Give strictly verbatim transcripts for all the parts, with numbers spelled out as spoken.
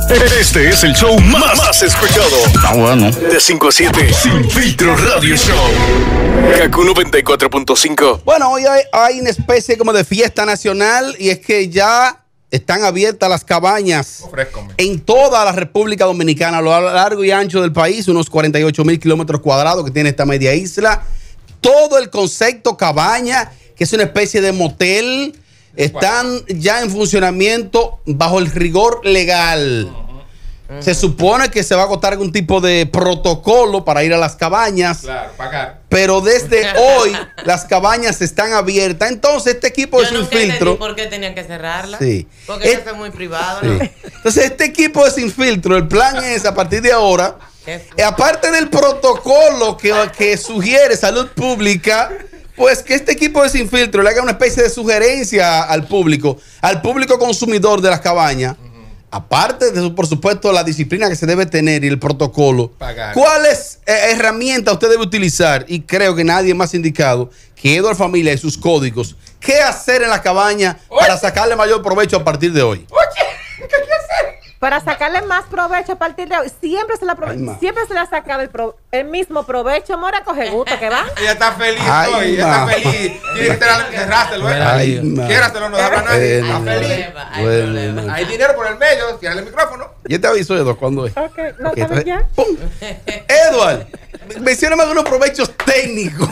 Este es el show más, más escuchado. Ah, bueno. De cinco a siete, Sin Filtro Radio Show. Kaku noventa y cuatro punto cinco. Bueno, hoy hay, hay una especie como de fiesta nacional y es que ya están abiertas las cabañas Ofrézcome. en toda la República Dominicana, a lo largo y ancho del país, unos cuarenta y ocho mil kilómetros cuadrados que tiene esta media isla. Todo el concepto cabaña, que es una especie de motel, están ya en funcionamiento bajo el rigor legal. Uh-huh. Se supone que se va a agotar algún tipo de protocolo para ir a las cabañas. Claro, pagar. Pero desde hoy las cabañas están abiertas. Entonces este equipo de Sin Filtro... ¿Por qué tenían que cerrarlas? Sí. Porque es, eso es muy privado, sí. ¿no? Entonces este equipo de Sin Filtro, el plan es a partir de ahora, eh, aparte del protocolo que, que sugiere Salud Pública, pues que este equipo de Sin Filtro le haga una especie de sugerencia al público, al público consumidor de las cabañas. Aparte de, por supuesto, la disciplina que se debe tener y el protocolo, pagar. ¿Cuáles eh, herramientas usted debe utilizar? Y creo que nadie más indicado que Edward Familia y sus códigos. ¿Qué hacer en la cabaña Oye. para sacarle mayor provecho a partir de hoy? Oye, ¿qué hay que hacer? Para sacarle más provecho a partir de hoy. Siempre se, la Ay, siempre se le ha sacado el, pro el mismo provecho. Mora, coge gusto, que va. Ella está feliz Ay, hoy, ella está feliz. Tiene que cerrárselo, ¿eh? Ciérraselo, no da para nadie. Está feliz. Hay problema. Hay dinero por el medio, cierra el micrófono. Yo te aviso, Edward, ¿cuándo es? Ok, no, okay, entonces, ya. ¡Pum! Edward, mencióname algunos provechos técnicos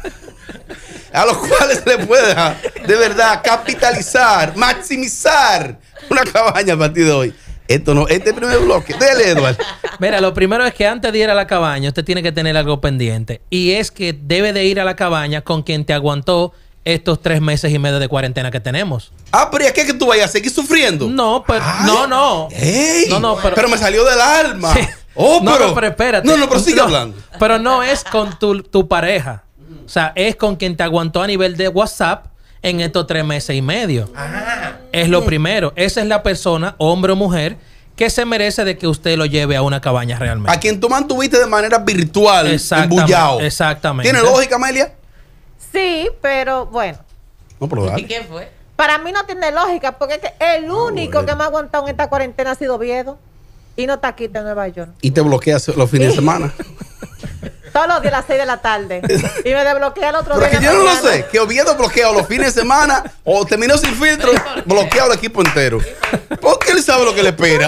a los cuales se le puede de verdad capitalizar, maximizar una cabaña a partir de hoy. Esto no, este primer bloque. Dele, Edward. Mira, lo primero es que antes de ir a la cabaña, usted tiene que tener algo pendiente. Y es que debe de ir a la cabaña con quien te aguantó estos tres meses y medio de cuarentena que tenemos. Ah, pero ¿y qué es que tú vayas a seguir sufriendo? No, pero Ay. no, no. Ey, no, no pero, pero me salió del alma. Sí. Oh, no, pero, no, pero espérate. No, no, pero sigue no, hablando. Pero no es con tu, tu pareja. O sea, es con quien te aguantó a nivel de WhatsApp en estos tres meses y medio. Ah. Es lo primero. Esa es la persona, hombre o mujer, que se merece de que usted lo lleve a una cabaña realmente. A quien tú mantuviste de manera virtual, exactamente, embullado. Exactamente. ¿Tiene lógica, Amelia? Sí, pero bueno. No, pero dale. ¿Y qué fue? Para mí no tiene lógica, porque es que el único oh, que me ha aguantado en esta cuarentena ha sido Oviedo. Y no está aquí en Nueva York. Y te bloquea los fines de semana. Todos los días a las seis de la tarde. Y me desbloquea el otro Pero día. Que yo no lo sé. Que Oviedo bloquea los fines de semana o terminó Sin Filtro, bloqueado el equipo entero. Porque él sabe lo que le espera.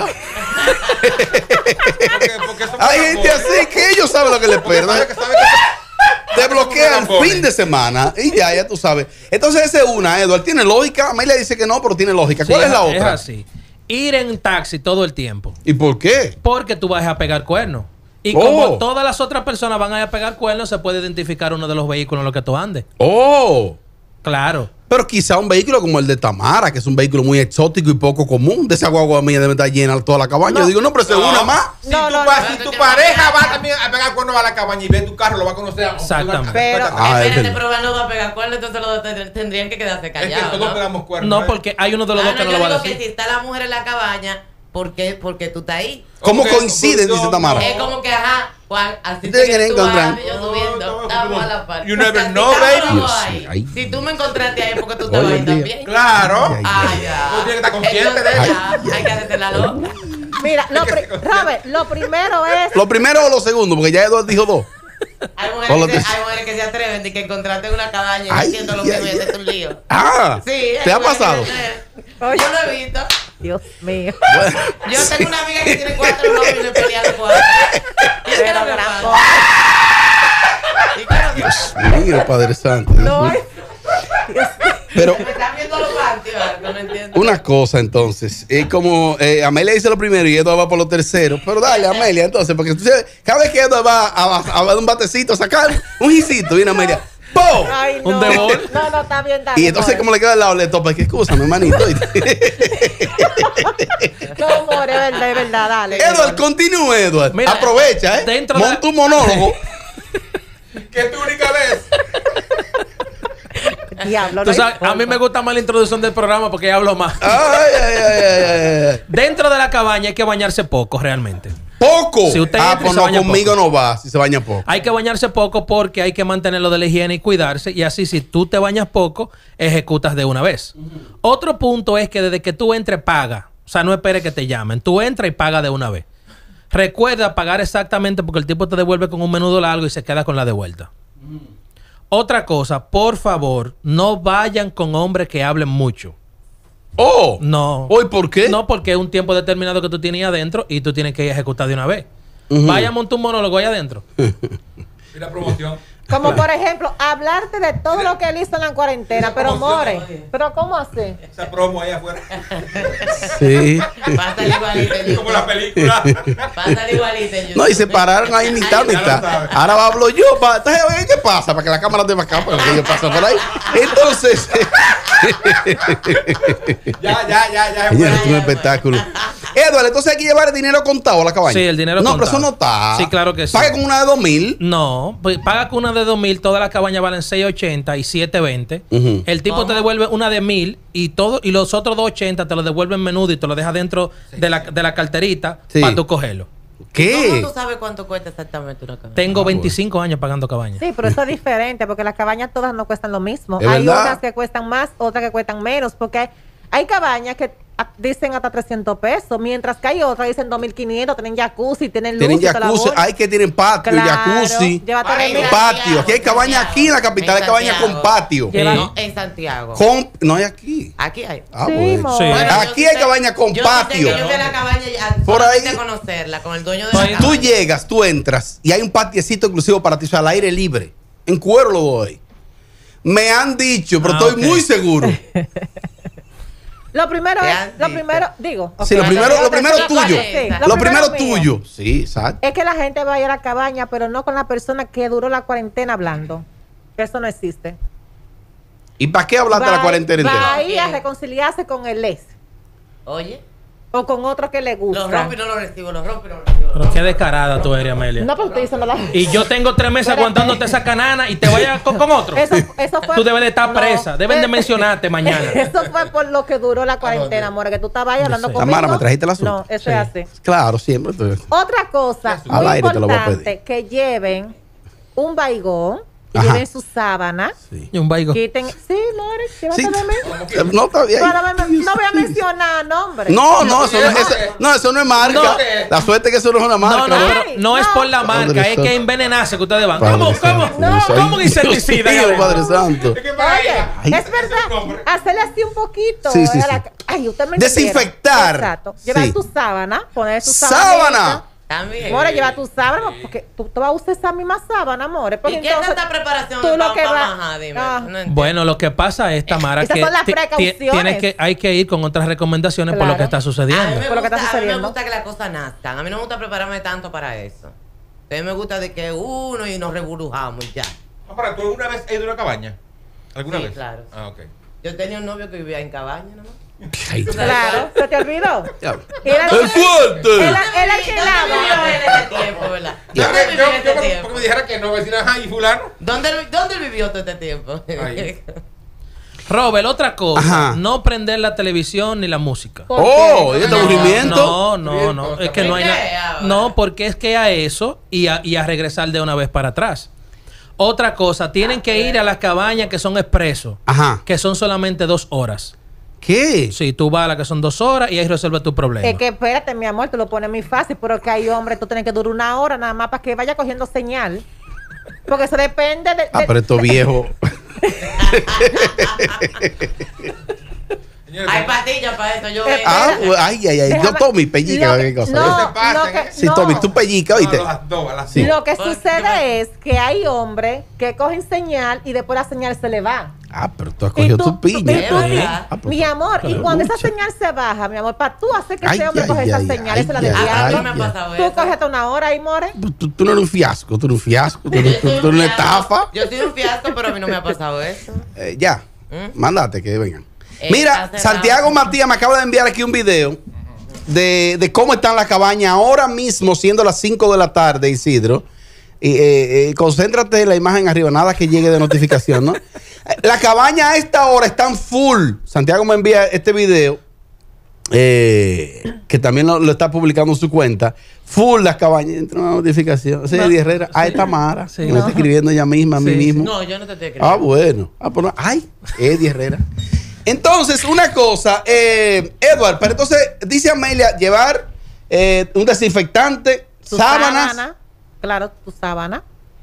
Porque, porque Hay gente así que ellos saben lo que le espera. Sabe que, sabe que te bloquea el fin de semana y ya, ya tú sabes. Entonces esa es una, Edward. ¿Tiene lógica? Amelia dice que no, pero tiene lógica. ¿Cuál sí, es la otra? Es así. Ir en taxi todo el tiempo. ¿Y por qué? Porque tú vas a pegar cuernos. Y oh. como todas las otras personas van a, ir a pegar cuernos, se puede identificar uno de los vehículos en los que tú andes. Oh. Claro. Pero quizá un vehículo como el de Tamara, que es un vehículo muy exótico y poco común. De esa guagua mía debe estar llena toda la cabaña. No. Yo digo, no, pero es no. una más. Si, no, tu, no, pa, no, si no, tu no, pareja no, va también a pegar cuernos a la cabaña y ve tu carro, lo va a conocer. Exactamente. Pero, ah, espérate, pero no va a pegar cuernos, entonces lo tendrían que quedarse callados. Es que todos ¿no? pegamos cuernos. No, ¿eh? porque hay uno de los ah, dos que no, no yo lo va a digo decir. que si está la mujer en la cabaña, ¿por qué? Porque tú estás ahí. ¿Cómo Okay, coinciden, dice Tamara? Es como que, ajá, Juan, así Ustedes quieren tú encontrar. vas, yo subiendo, estamos a la par. You never Porque know, si baby. estamos Dios, ahí, ay. si tú me encontraste ahí, porque tú estabas Hoy ahí en día. también. Claro. Ah, ya. Tú tienes que estar consciente de Entonces, eso. ya, hay que hacerte la loca. mira, lo pri Robert, lo primero es. ¿Lo primero o lo segundo? Porque ya Edward dijo dos. Hay Solo mujeres, que, te- hay mujeres que se atreven de que encontrarte en una cabaña y Ay, haciendo lo ay, mismo y ay. hacerte un lío. Ah, Sí. ¿te hay ha mujeres pasado? que se- Oye. Yo lo he visto. Dios mío. Bueno, Yo tengo una amiga que tiene cuatro novios y se pelea los cuatro. ¿Y qué es Pero lo que gran pasa? cosa. ¿Y qué es lo que pasa? mira, Padre Santo. No, es- Pero Me están viendo los partidos, no me entiendo. una cosa entonces, es como eh, Amelia dice lo primero y Edward va por lo tercero. Pero dale, Amelia, entonces, porque tú sabes, cada vez que Edward va a, a, a dar un batecito, a sacar un hijito, viene Amelia, ¡pum! Ay, Un no. debol. No, no, está bien, dale. Y entonces, more. como le queda al lado, le topa, que excúsame, hermanito. No, more, es verdad, es verdad, dale. Edward, continúe, Edward. Mira, aprovecha, ¿eh? dentro de- Monta un monólogo. Que es tu única vez. Diablo, Tú no sabes, hay a mí me gusta más la introducción del programa porque hablo más. Ay, ay, ay, ay, ay. Dentro de la cabaña hay que bañarse poco realmente. Poco. Si usted ah, entra y pues se no, baña conmigo poco. no va, si se baña poco. Hay que bañarse poco porque hay que mantenerlo de la higiene y cuidarse. Y así, si tú te bañas poco, ejecutas de una vez. Uh-huh. Otro punto es que desde que tú entres, paga. O sea, no esperes que te llamen. Tú entras y pagas de una vez. Recuerda pagar exactamente porque el tipo te devuelve con un menudo largo y se queda con la de vuelta. Mm. Otra cosa, por favor, no vayan con hombres que hablen mucho. Oh, no. ¿Hoy por qué? No, porque es un tiempo determinado que tú tienes ahí adentro y tú tienes que ejecutar de una vez. Uh-huh. Vaya a montar un monólogo ahí adentro. Y la promoción. Como por ejemplo, hablarte de todo lo que él hizo en la cuarentena, pero more. Pero ¿cómo así? Esa promo ahí afuera. Sí. Pasa igualito. Como la película. Pasa igualito. No, y se pararon ahí mitad, mitad. Ahora hablo yo. Pa, entonces, ¿qué pasa? Para que la cámara esté más acá, para que yo pase por ahí. Entonces. ya, ya, ya, ya. Señor, es un espectáculo. Eduardo, entonces hay que llevar el dinero contado a la cabaña. Sí, el dinero no, contado. No, pero eso no está. Sí, claro que sí. ¿Paga con una de dos mil? No, pues paga con una de dos mil. Todas las cabañas valen seis ochenta y siete veinte. Uh-huh. El tipo ¿Cómo? Te devuelve una de mil y todo y los otros dos ochenta te lo devuelven menudo y te lo deja dentro sí. de, la, de la carterita sí. para tú cogerlo. ¿Qué? ¿Cómo tú sabes cuánto cuesta exactamente una cabaña? Tengo veinticinco años pagando cabañas. Sí, pero eso es diferente porque las cabañas todas no cuestan lo mismo. ¿Es hay verdad? unas que cuestan más, otras que cuestan menos, porque hay, hay cabañas que dicen hasta trescientos pesos, mientras que hay otras dicen dos mil quinientos, tienen jacuzzi, tienen luz. Tienen jacuzzi, hay que tienen patio, claro, jacuzzi, Ay, patio. Aquí hay cabañas aquí en la capital, hay cabañas con patio. Lleva, no, en Santiago. Con, no hay aquí. Aquí hay. Ah, sí, bueno. Sí. Bueno, aquí hay cabañas con yo patio. Yo fui a la cabaña a, por ahí a conocerla con el dueño de pues, la cabaña. Tú llegas, tú entras y hay un patiecito exclusivo para ti, o sea, al aire libre. En cuero lo doy. Me han dicho, pero ah, estoy okay. muy seguro. Lo primero es, lo primero, digo. Sí, okay. lo primero, lo primero sí, tuyo. Sí, lo, lo primero, primero tuyo. Sí, exacto. Es que la gente va a ir a la cabaña, pero no con la persona que duró la cuarentena hablando. Eso no existe. ¿Y para qué hablaste de la cuarentena entera? Va a ir a reconciliarse con el ex. Oye. O con otro que le gusta. Los rompo y no los recibo, los rompo y no los recibo. Pero qué descarada tú eres, Amelia. No, pero estoy diciendo la... Y yo tengo tres meses pero, aguantándote esa canana y te vayas con, con otro. Eso, eso fue, tú debes de estar presa. No, Deben de mencionarte mañana. Eso fue por lo que duró la cuarentena, amor. Que tú estabas ahí hablando conmigo. Tamara, ¿me trajiste el asunto? No, eso sí. es así. Claro, siempre. Estoy... Otra cosa al muy aire te lo voy a importante, pedir. que lleven un baigón. Que Ajá. lleven su sábana. Sí. Y un baigo. Quiten, sí, Lore, llévate sí. de mí. No, todavía. No voy a mencionar nombres. No, no, eso no, eso, no, eso no es marca. No. La suerte es que eso no es una marca. No, no, pero no, no es por la marca, Padre es Santo. Que envenenarse que ustedes van. ¿Cómo? ¿Cómo? No. ¿Cómo insecticida? Padre Santo. Oye, Ay. es verdad. Hacerle así un poquito. Sí, sí, sí. La, ay, usted me desinfectar. Exacto. Llevar sí. tu sábana, poner tu sábana. ¡Sábana! También. More, lleva tu sábana, porque tú, tú vas a usar esa misma sábana, amor. ¿Y qué es esta preparación tú lo que pa, va, ajá, dime, ah. no bueno, lo que pasa es, Tamara, Esas que, son las precauciones. Tienes que hay que ir con otras recomendaciones claro. por lo que está sucediendo. A mí, me por lo que gusta, está sucediendo. a mí me gusta que las cosas nazcan. A mí no me gusta prepararme tanto para eso. A mí me gusta de que uno y nos reburujamos y ya. Ah, para, ¿tú alguna vez has ido a una cabaña? ¿Alguna sí, vez? Claro. Ah, ok. Yo tenía un novio que vivía en cabaña, ¿no? Claro, ¿se te olvidó? ¡Es fuerte! Él alquilaba. en ese tiempo, ¿verdad? Yo, ¿Dónde yo, vivió en yo, este yo, tiempo? porque me dijera que no, vecina, ajá, y fulano. ¿Dónde, ¿Dónde vivió todo este tiempo? Robert, otra cosa, Ajá. no prender la televisión ni la música. Oh, ¿y este aburrimiento? No, no, no, es que no hay nada. No, porque es que a eso y a, y a regresar de una vez para atrás. Otra cosa, tienen que ir a las cabañas que son expresos, Ajá. que son solamente dos horas. ¿Qué? Sí, tú vas a la que son dos horas y ahí resuelve tu problema. Es que espérate, mi amor, tú lo pones muy fácil, pero que hay hombres, tú tienes que durar una hora nada más para que vaya cogiendo señal. Porque eso depende de... de ah, pero estos viejos... Hay pastillas para eso. Yo Eh, ah, pues, ay, ay, ay. Yo Déjame- Tommy, pellica. Lo- ¿Qué cosa? no, ¿Qué te pasa, lo que- eh? Sí, no. Tommy, tú pellica, No, ¿oíste? no, las dos, a las Sí. Lo que Pues, sucede es que hay hombres que cogen señal y después la señal se le va. Ah, pero tú has Y cogido tú- tu piña. y tú- ¿Eh? Ah, pues mi tú- amor, y pero cuando lucha. esa señal se baja, mi amor, para tú hacer que Ay, ese hombre ay, coge esa ay, señal, ay, esa es la ay, de A ay, mí diablo. me ha ay. pasado Tú eso. coges hasta una hora ahí, more. Tú, tú- tú no eres un fiasco, tú eres un fiasco, tú, Yo tú- soy tú un eres una fiasco. estafa. Yo soy un fiasco, pero a mí no me ha pasado eso. Eh, ya, ¿Mm? mándate que vengan. Eh, Mira, hace Santiago rato. Matías me acaba de enviar aquí un video de, de cómo están las cabañas ahora mismo, siendo las cinco de la tarde, Isidro. Y, eh, eh, concéntrate en la imagen arriba, nada que llegue de notificación, ¿no? La cabaña a esta hora están full. Santiago me envía este video, eh, que también lo, lo está publicando en su cuenta. Full las cabañas. Entra una notificación. Sí, No, Eddie Herrera. Ah, sí. está Mara. Sí, me no. está escribiendo ella misma, a mí Sí, mismo. No, yo no te estoy creyendo. Ah, bueno. Ah, pues no. Ay, Eddie Herrera. Entonces, una cosa, eh, Edward, pero entonces dice Amelia llevar eh, un desinfectante, Tu sábanas. sábana, claro, tu sábana.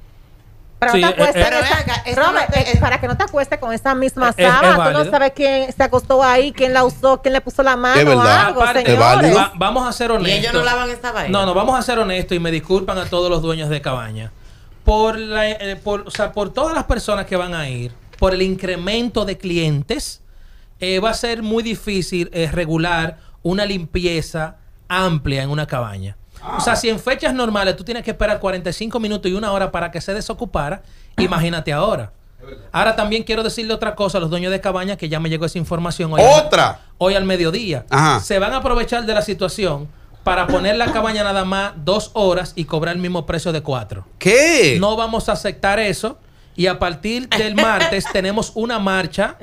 Para, Sí, no te acuestes eh, en eh, esa- venga, eso Robert, no te- eh, para que no te acuestes con esa misma Es- es sábana. Tú no válido. sabes quién se acostó ahí, quién la usó, quién le puso la mano Es o verdad. algo, Aparte, es válido. señores. va- vamos a ser Y honestos. ellos no lavan esta vaina. No, no, vamos a ser honestos y me disculpan a todos los dueños de cabaña. Por, la, eh, por, o sea, por todas las personas que van a ir, por el incremento de clientes, eh, va a ser muy difícil eh, regular una limpieza amplia en una cabaña. O sea, si en fechas normales tú tienes que esperar cuarenta y cinco minutos y una hora para que se desocupara, imagínate ahora. Ahora también quiero decirle otra cosa a los dueños de cabaña, que ya me llegó esa información hoy. Otra. Hoy al mediodía. Ajá. Se van a aprovechar de la situación para poner la cabaña nada más dos horas y cobrar el mismo precio de cuatro. ¿Qué? No vamos a aceptar eso. Y a partir del martes tenemos una marcha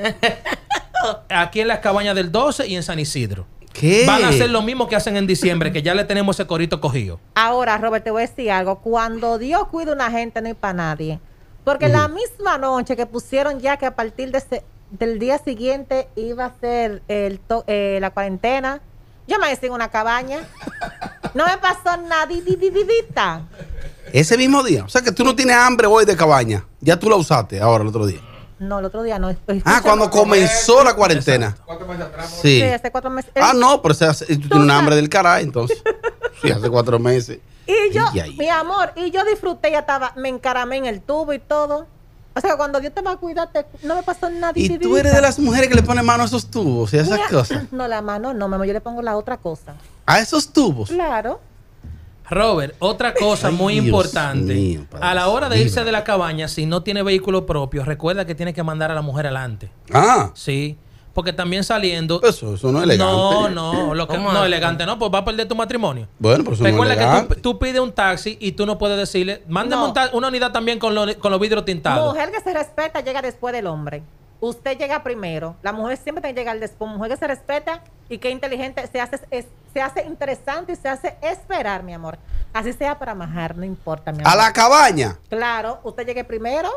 aquí en las cabañas del doce y en San Isidro. ¿Qué? Van a hacer lo mismo que hacen en diciembre, que ya le tenemos ese corito cogido. Ahora, Robert, te voy a decir algo. Cuando Dios cuida a una gente, no hay para nadie. Porque la misma noche que pusieron ya que a partir de ese- del día siguiente iba a ser el to- eh, la cuarentena, yo me hice en una cabaña. No me pasó nadita. Ese mismo día. O sea que tú no tienes hambre hoy de cabaña. Ya tú la usaste ahora el otro día. No, el otro día no. Ah, Escúchame. cuando comenzó la cuarentena. ¿Cuántos meses atrás? Sí. Sí, hace cuatro meses. Ah, no, pero se hace- tú tienes un hambre del caray, entonces. Sí, hace cuatro meses. Y yo, Ay, ay. mi amor, y yo disfruté, ya estaba, me encaramé en el tubo y todo. O sea, cuando Dios te va a cuidar, te- no me pasó nada. Y tú eres de las mujeres que le ponen mano a esos tubos y a esas Mira, cosas. No, la mano no, mamá, yo le pongo la otra cosa. A esos tubos. Claro. Robert, otra cosa Ay, muy Dios importante. mío, Padre A la hora de Santo. irse de la cabaña, si no tiene vehículo propio, recuerda que tiene que mandar a la mujer adelante. Ah, Sí. Porque también saliendo. eso, eso no es elegante. No, no, lo que, ¿Cómo no así? elegante no, pues va a perder tu matrimonio. Bueno, pero eso no es Recuerda que elegante. tú, tú pides un taxi y tú no puedes decirle, mándame No. un ta- una unidad también con, lo- con los vidrios tintados. Mujer que se respeta llega después del hombre. Usted llega primero. La mujer siempre tiene que llegar después. Mujer que se respeta y que inteligente se hace, es- se hace interesante y se hace esperar, mi amor. Así sea para majar, no importa, mi amor. A la cabaña. Claro, usted llegue primero,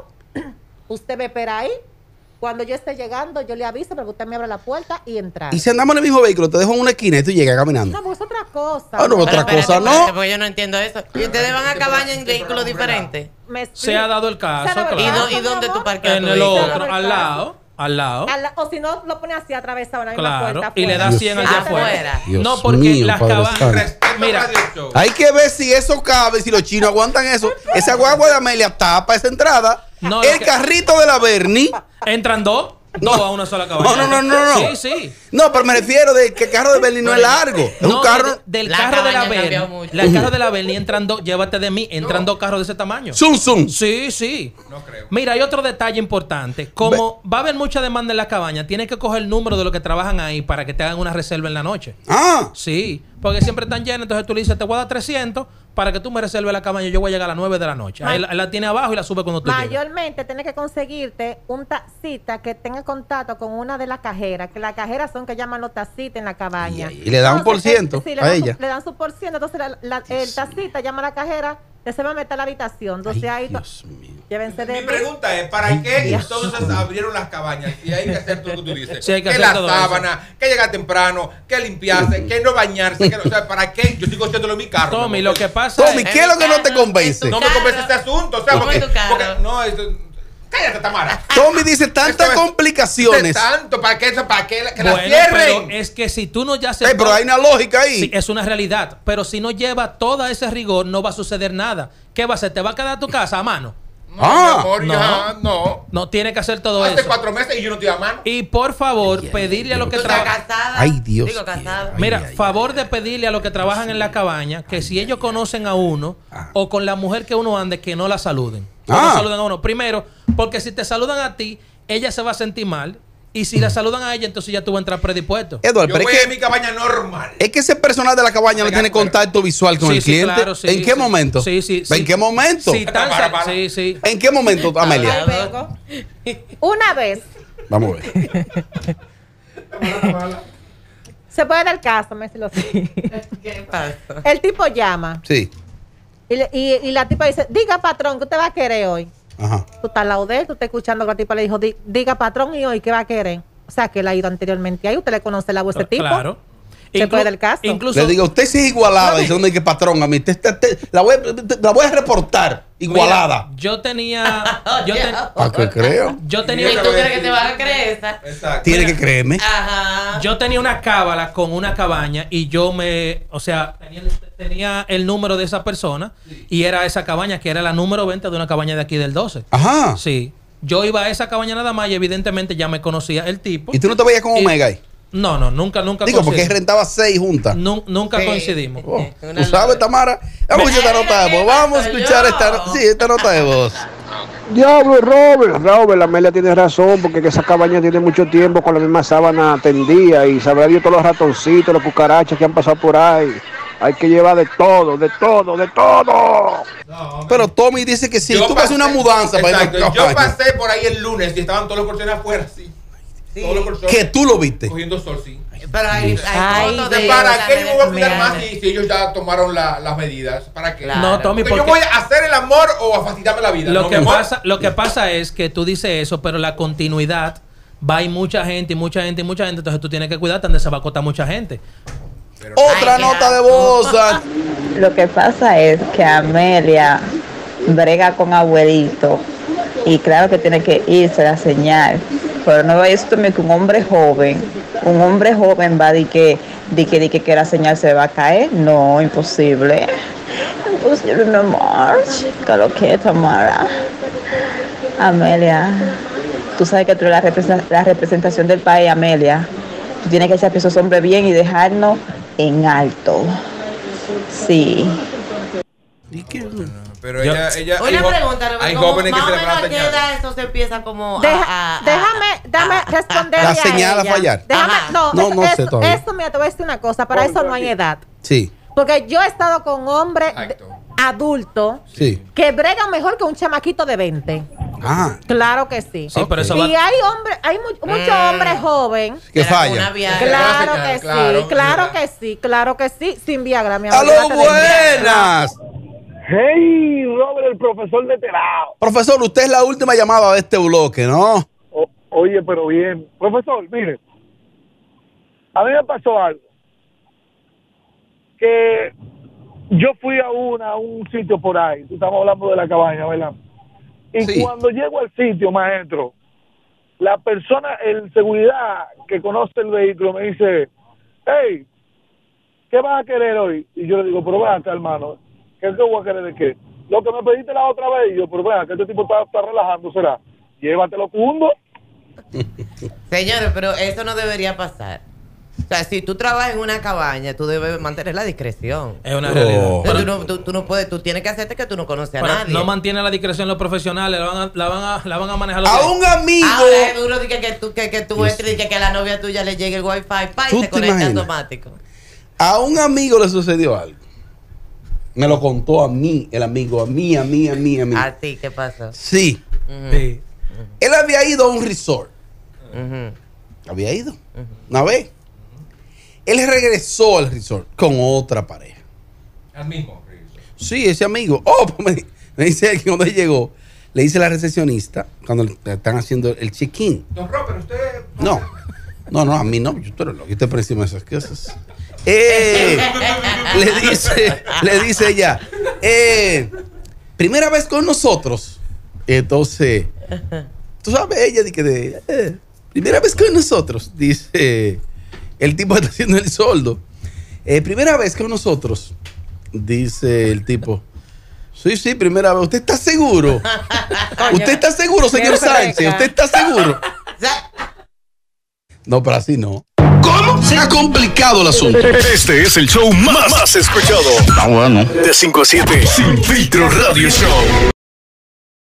usted me espera ahí. Cuando yo esté llegando, yo le aviso para que usted me abra la puerta y entrar. Y si andamos en el mismo vehículo, te dejo en una esquina y tú llegas caminando. No, pues es otra cosa. Ah, no, ¿no? otra Pero cosa, espérate, no. espérate, porque yo no entiendo eso. ¿Y ustedes van a cabaña en vehículos diferentes? Me Se ha dado el caso, Se ha dado el ¿Y, claro. do- y mi dónde amor. tú parqueas En tu el vehículo? otro, al lado, al lado. A la- o si no, lo pone así atravesado en la misma Claro. puerta. Y le da afuera. cien Dios allá afuera. afuera. Dios No, porque mío, las Padre cabañas. Santo. Respeto Mira, Radio Show. Hay que ver si eso cabe, si los chinos aguantan eso. Esa guagua de Amelia tapa esa entrada. No, el lo que- carrito de la Bernie. entran dos, No. dos a una sola cabaña. No, no, no, no, no. Sí, sí. No, pero me refiero de que el carro de Bernie no es largo. Es un No, carro. de- del La carro de la cabaña ha cambiado Berni. mucho. La carro de la Berni entran dos, llévate de mí, entran dos carros de ese tamaño. Zum, zum. Sí, sí. No creo. Mira, hay otro detalle importante. Como va a haber mucha demanda en la cabaña, tienes que coger el número de los que trabajan ahí para que te hagan una reserva en la noche. Ah, Sí, porque siempre están llenos. Entonces tú le dices, te voy a dar trescientos para que tú me reserves la cabaña. Yo voy a llegar a las nueve de la noche. Ahí la, él la tiene abajo y la sube cuando tú llegas. Mayormente tienes que conseguirte un taxista que tenga contacto con una de las cajeras, que las cajeras son que llaman los taxistas en la cabaña. Y- y le dan un por ciento eh, sí, le a dan su- ella. le dan su por ciento, entonces la- la- el taxista llama a la cajera, que se va a meter a la habitación. Entonces ay, ahí to- Dios mío. llévense de Mi mí. pregunta es, ¿para qué entonces abrieron las cabañas? Y hay que hacer todo lo que tú dices. Sí, hay que hacer la todo sábana, que llegar temprano, que limpiarse, que no bañarse. Que, o sea, ¿para qué? Yo sigo haciéndolo en mi carro. Tommy, mi lo amor. que pasa Tommy, es... ¿qué es lo que no te En tu convence? No me carro. convence este asunto. O sea, ¿Cómo porque, en tu carro? porque no, esto, cállate, Tamara. Tommy dice tantas Esto es- complicaciones. De tanto, ¿para qué? ¿Para qué? Que la Bueno, cierren. pero es que si tú no ya se... Eh, pero hay una lógica ahí. Sí, es una realidad. Pero si no lleva todo ese rigor, no va a suceder nada. ¿Qué va a hacer? ¿Te va a quedar tu casa a mano? No, Ah, mi amor, no. ya, no. No, tiene que hacer todo Hace eso. cuatro meses y yo no estoy a mano. Y por favor, Ay, ay, pedirle a los que ¿Tú estás trabajan... casada? Ay, Dios Digo, casada. quiera. Mira, Ay, ay, favor ay, de ay, pedirle a los que trabajan en la cabaña que si ellos conocen a uno Ah. o con la mujer que uno ande, que no la saluden. Que Ah. no saluden a uno. Primero, porque si te saludan a ti, ella se va a sentir mal. Y si la saludan a ella, entonces ya tú vas a entrar predispuesto. Edward, Yo pero voy es a que, mi cabaña normal. es que ese personal de la cabaña no tiene contacto visual con Sí, el sí, cliente. claro, sí, ¿En qué sí. momento? Sí, sí, ¿En sí. qué momento? Sí, tan Para, sa- para. sí, sí. ¿En qué momento, Amelia? Ahí vengo. Una vez, Vamos a ver. se puede dar el caso, me lo sí. ¿Qué pasa? El tipo llama Sí. y, le- y, y la tipa dice, diga patrón, ¿qué usted va a querer hoy? Ajá. Tú estás al lado de él, tú estás escuchando que la tipa le dijo, "Di- diga patrón, y hoy, ¿qué va a querer? O sea, que él ha ido anteriormente ahí. Usted le conoce la voz de ese tipo. Claro. Se Inclu- puede el caso. Incluso, Le digo, usted sí es igualada. Y donde que patrón, a mí. Te, te, te, la, voy, te, la voy a reportar. Igualada. mira, yo tenía. Yo, ten- ¿Para qué creo? yo tenía. ¿Y tú crees que te van a creer esa? Exacto. Tiene que creerme. Ajá. Yo tenía una cábala con una cabaña y yo me, o sea, tenía, tenía el número de esa persona y era esa cabaña que era la número veinte de una cabaña de aquí del doce. Ajá. Sí. Yo iba a esa cabaña nada más y evidentemente ya me conocía el tipo. ¿Y tú no te veías con Y- Omega ahí? No, no, nunca, nunca Digo, porque él coincidimos. rentaba seis juntas. Nu- nunca Sí. coincidimos. Oh, Una ¿tú sabes, loca. Tamara? Vamos a escuchar esta nota de voz. Vamos a escuchar esta, sí, esta nota de voz. Diablo, Robert, Robert, la Amelia tiene razón, porque que esa cabaña tiene mucho tiempo con la misma sábana tendida y sabrá Dios todos los ratoncitos, los cucarachas que han pasado por ahí. Hay que llevar de todo, de todo, de todo. Pero Tommy dice que sí. Yo Tú vas a hacer una pasé- mudanza para ir a Exacto. la Yo cabaña. pasé por ahí el lunes y estaban todos los colchones afuera, sí. Todos los colchones. Que tú lo viste. Cogiendo sol, sí. Pero hay, hay Ay, fotos Dios. de ¿Para esa qué yo me voy a cuidar nena. más si, si ellos ya tomaron la- las medidas? ¿Para qué? Claro. No, Tommy, Porque yo porque voy a hacer el amor o a facilitarme la vida. lo ¿no, que mi amor? pasa, lo que pasa es que tú dices eso, pero la continuidad va a ir mucha gente y mucha gente y mucha gente, entonces tú tienes que cuidarte donde se va a acotar mucha gente. Otra Ay, nota qué de voz. ah. Lo que pasa es que Amelia brega con abuelito y claro que tiene que irse a señal, pero no es que un hombre joven, un hombre joven va a decir que, di que, di que, que la señal se va a caer. No, imposible. Imposible, mi amor. Que lo que Tamara. Amelia, tú sabes que tú eres la, represa- la representación del país, Amelia. Tú tienes que echar a esos hombres bien y dejarnos en alto. Sí. ¿Y qué? Pero Yo- ella, ella, hay Una jo- pregunta, Robert, hay ¿cómo- jóvenes que más se o le van menos a a qué señalar. edad esto se empieza como Deja- a, a- déjame, a- déjame a- responderle La a señal a ella. fallar. Déjame, Ajá. no, No, no eso, sé todavía. eso, mira, te voy a decir una cosa. Para eso no hay edad. Sí, Porque yo he estado con hombres Exacto. adultos sí. que bregan mejor que un chamaquito de veinte. Ah, Claro que sí. Sí, pero eso Y va. hay hombres, hay mu- muchos Mm. hombres jóvenes. que Era como falla. una viaje. Claro señal, que claro, sí, claro es que verdad. sí, claro que sí. Sin Viagra, mi amor. ¡Aló, Trate de Viagra. buenas! Hey, Robert, el profesor de Telao. Profesor, usted es la última llamada de este bloque, ¿no? O- oye, pero bien. Profesor, mire, a mí me pasó algo. Que yo fui a, una, a un sitio por ahí, tú estamos hablando de la cabaña, ¿verdad? Y Sí. cuando llego al sitio, maestro, la persona, el seguridad que conoce el vehículo me dice, hey, ¿qué vas a querer hoy? Y yo le digo, pero ven acá, hermano, ¿qué, qué voy a querer de qué? Lo que me pediste la otra vez, y yo, pero ven acá, este tipo está, está relajando, ¿será? Llévatelo, cundo. Señores, pero eso no debería pasar. O sea, si tú trabajas en una cabaña, tú debes mantener la discreción. Es una Oh. realidad. O sea, Pero- tú, no, tú, tú no puedes, tú tienes que hacerte que tú no conoces a pero nadie. no mantiene la discreción los profesionales, la van a, la van a, la van a manejar los A de- un amigo. Ahora es duro de que, que tú, que, que tú entres y que, que a la novia tuya le llegue el wifi pa, y ¿Tú se te conecta imaginas? automático. A un amigo le sucedió algo. Me lo contó a mí, el amigo, a mí, a mí, a mí, a mí. ¿A ti qué pasó? Sí. Sí. Él había ido a un resort. Ujú. Había ido. Una vez. Él regresó al resort con otra pareja. Al mismo. Sí, ese amigo. Oh, pues me, me dice él que cuando él llegó, le dice a la recepcionista, cuando le están haciendo el check-in. Don Ro, pero usted. No, no, no, a mí no. Yo estoy loco. Yo estoy por encima de esas cosas. Eh, le dice, le dice ella, eh, primera vez con nosotros. Entonces, tú sabes, ella dice que de, eh, primera vez con nosotros, dice el tipo que está haciendo el soldo. Eh, primera vez con nosotros, dice el tipo. Sí, sí, primera vez. ¿Usted está seguro? ¿Usted está seguro, señor Qué freca. Sánchez? ¿Usted está seguro? O sea, No, pero así no. ¿Cómo? Se ha complicado el asunto. Este es el show más, más escuchado. Ah, bueno. De cinco a siete. Sin Filtro Radio Show.